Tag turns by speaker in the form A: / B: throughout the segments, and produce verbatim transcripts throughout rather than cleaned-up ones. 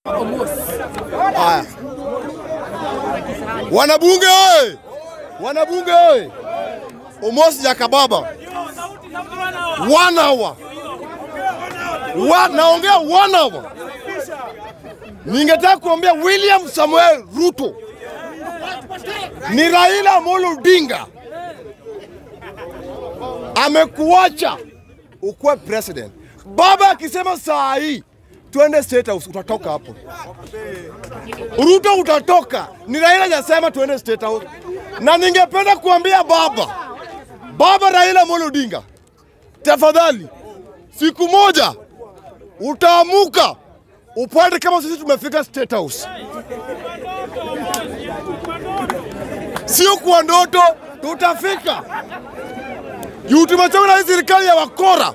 A: Haya. Wanabunge oi! Wanabunge oi! Almost Jakababa. One hour. Wa, naongea one hour. Ningetaka kuambia William Samuel Ruto ni Raila Amolo Odinga amekuacha ukuwe president. Baba akisema saa hii tuende State House, utatoka hapo. Ruto utatoka. Ni Raila hajasema tuende State House. Na ningependa kuambia baba, baba Raila Amolo Odinga, tafadhali siku moja utaamuka upande kama sisi tumefika State House. Sio kwa ndoto, tutafika. Juu tumechoka na hii serikali ya wakora.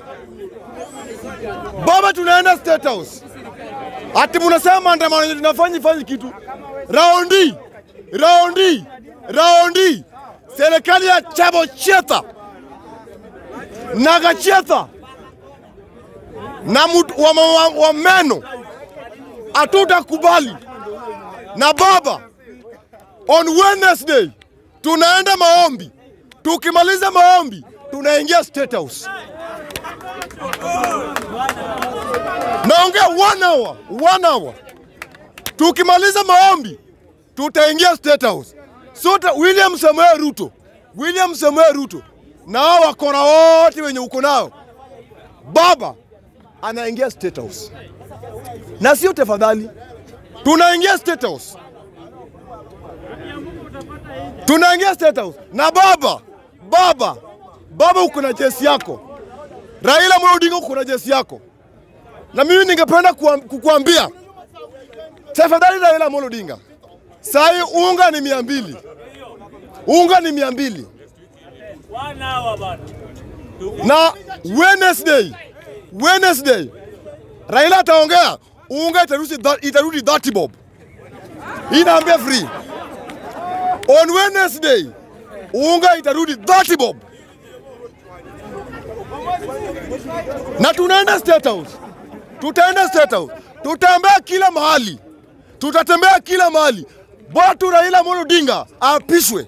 A: Baba tunaenda State House. Ati mnasema maandamano tunafanya fanya kitu. Raundi, raundi, raundi. Serikali ya Chabo Cheta. Naga Cheta. Na mtu wa, wa, wa meno. Hatutakubali. Na baba, on Wednesday tunaenda maombi. Tukimaliza maombi tunaingia State House. Naongea one hour, one hour. Tukimaliza maombi tutaingia State House. So William Samuel Ruto, William Samuel Ruto na hao wakora wote wenye uko nao, baba anaingia State House. Na sio tafadhali, tunaingia State House. Tunaingia State House. Na baba, baba, baba uko na jesi yako. Raila Amolo Odinga uko na jesi yako. Na mimi ningependa kukuambia, tafadhali Raila Amolo Odinga, sai unga ni mia mbili. Unga ni mia mbili. Na Wednesday, Wednesday, Raila ataongea, unga itarudi itarudi thirty bob. Inaambia free. On Wednesday, unga itarudi thirty bob. Na tunaenda State House. Tutaenda State House. Tutatembea kila mahali. Tutatembea kila mahali. Batu Raila Amolo Odinga apishwe.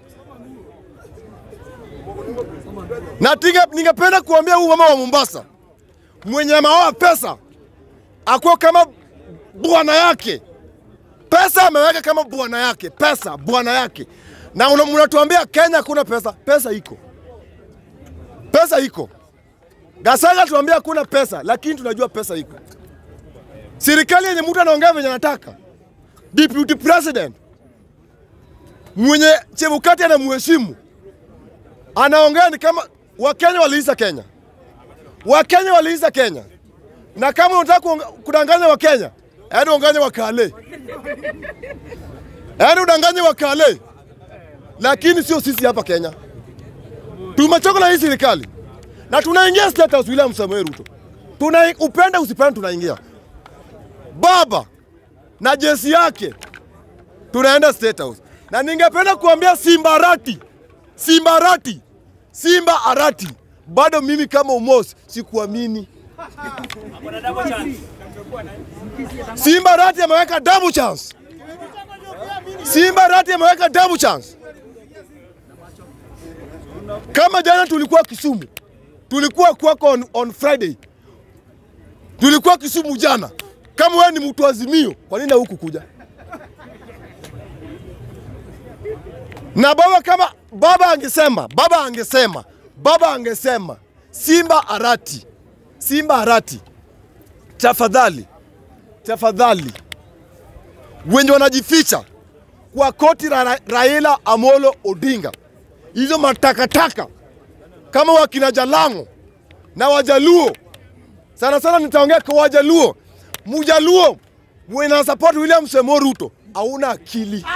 A: Na ningependa kuambia huyu mama wa Mombasa, mwenye maoa pesa akuwa kama bwana yake. Pesa ameweka kama bwana yake, pesa bwana yake. Na unatuambia Kenya kuna pesa, pesa iko. Pesa iko. Gasaga tuambia kuna pesa, lakini tunajua pesa iko. Serikali yenye mtu anaongea venye anataka. Deputy President mwenye Chebukati anamheshimu anaongea ni kama Wakenya waliisa Kenya. Wakenya waliisa Kenya. Na kama unataka kudanganya Wakenya, yaani unganye wakale. Yaani udanganye wakale. Lakini sio sisi hapa Kenya. Tumechoka na hii serikali. Na tunaingia State House William Samuel Ruto. Tuna upende usipende tunaingia. Baba na jesi yake tunaenda State House. Na ningependa kuambia Simba Arati, Simba Arati, Simba Arati, bado mimi kama Umos sikuamini. Simba Arati ameweka double chance. Simba Arati ameweka double chance. Kama jana tulikuwa Kisumu, tulikuwa kwako on, on Friday. Tulikuwa Kisumu jana. Kama wewe ni mtu Azimio, kwa nini huku kuja? Na baba kama baba angesema, baba angesema, baba angesema Simba Arati, Simba Arati, tafadhali, tafadhali, wenye wanajificha kwa koti la Raila Amolo Odinga, hizo matakataka kama wakina Jalango na Wajaluo, sana sana nitaongea kwa Wajaluo, Mujaluo mwenye support William Samuel Ruto, hauna akili.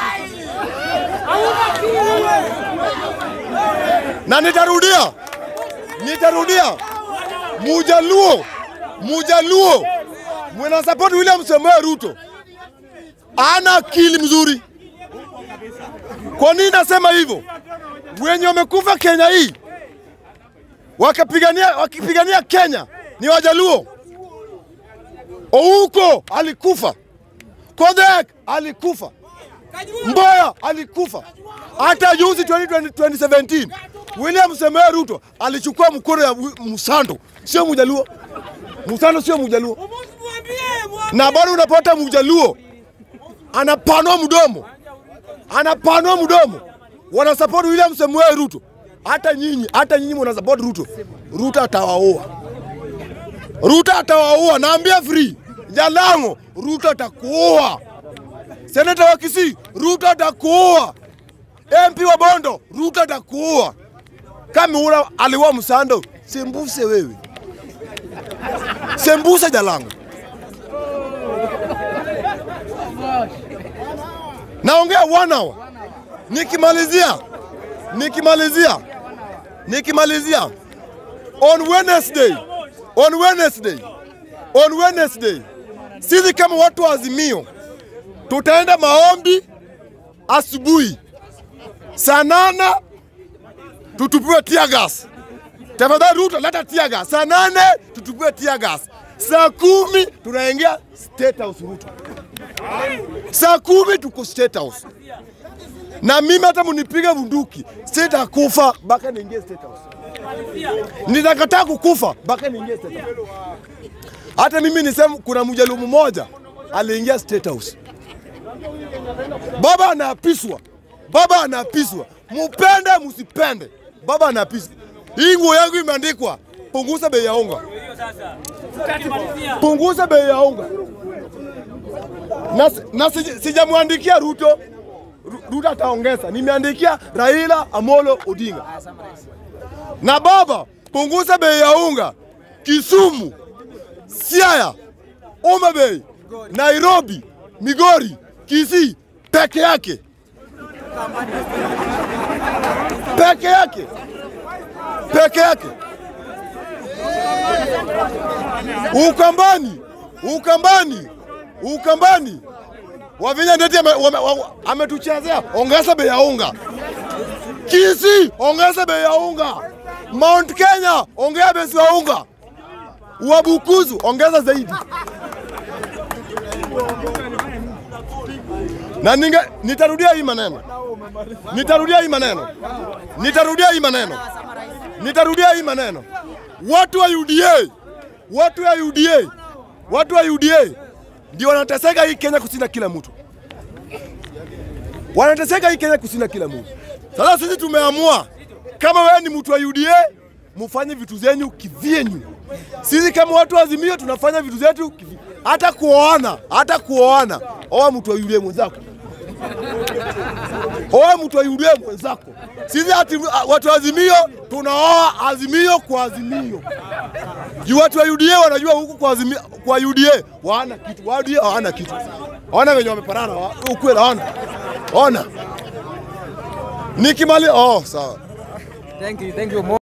A: Na nitarudia, nitarudia, Mujaluo, Mujaluo mwenye support William Samuel Ruto, ana akili mzuri. Kwa nini nasema hivyo? Wenye wamekufa Kenya hii, wakapigania wakipigania Kenya ni Wajaluo. Ouko alikufa. Kodek alikufa. Mboya alikufa. Hata juzi twenty seventeen William Samoei Ruto alichukua mkono ya Musando, sio Mjaluo. Musando sio Mjaluo. Na bado unapata Mjaluo anapanua mdomo. Anapanua mdomo. Wana support William Samoei Ruto. Hata nyinyi, hata nyinyi mwana support Ruto. Ruto atawaua. Ruto atawaua, naambia free. Jalango, Ruto atakuua. Senator wa Kisii, Ruto atakuua. M P wa Bondo, Ruto atakuua. Kama ula aliwa Musando, sembuse wewe. Sembuse Jalango. Naongea one hour. Nikimalizia. Nikimalizia. Nikimalizia. On Wednesday. On Wednesday. On Wednesday. Sisi kama watu wa Azimio tutaenda maombi asubuhi. Saa nane tutupiwe tear gas. Tafadhali Ruto leta tear gas. Saa nane tutupiwe tear gas. Saa kumi tunaingia State House Ruto. Saa kumi tuko State House. Na mimi hata munipiga bunduki, sitakufa baka niingie State House. Nitakataa kukufa baka niingie State House. Hata mimi nisema kuna Mjaluo mmoja aliingia State House. Baba anapiswa. Baba anapiswa. Mupende musipende. Baba anapiswa. Hii nguo yangu imeandikwa punguza bei ya unga. Punguza bei ya unga. Na, na sijamwandikia Ruto. Ruto ataongeza. Nimeandikia Raila Amolo Odinga. Na baba, punguza bei ya unga. Kisumu, Siaya, Homa Bay, Nairobi, Migori, Kisii, peke yake. Peke yake. Peke yake. Ukambani, Ukambani, Ukambani. Wavinya ndeti ametuchezea, ongeza bei ya unga. Kisii, ongeza bei ya unga. Mount Kenya, ongeza bei ya unga. Wabukuzu, ongeza zaidi. Na ninge, nitarudia hii maneno. Nitarudia hii maneno. Nitarudia hii maneno. Nitarudia hii maneno. Watu wa U D A, watu wa U D A, watu wa U D A ndio wanateseka hii Kenya kushinda kila mtu. Wanateseka hii Kenya kushinda kila mtu. Sasa sisi tumeamua kama wewe ni mtu wa U D A, mufanye vitu zenyu kivyenyu. Sisi kama watu wa Azimio tunafanya vitu zetu kivyenyu. Hata kuoana, hata kuoana. Oa mtu wa U D A mwenzako. Oa mtu wa U D A mwenzako. Sisi ati watu wa Azimio tunaoa Azimio kwa Azimio. Juu watu wa U D A wanajua huku kwa Azimio, kwa U D A wana kitu, wa U D A hawana kitu. Wana wenye wameparana, ukweli hawana. Ona. Nikimali, oh sawa.
B: Thank you, thank you.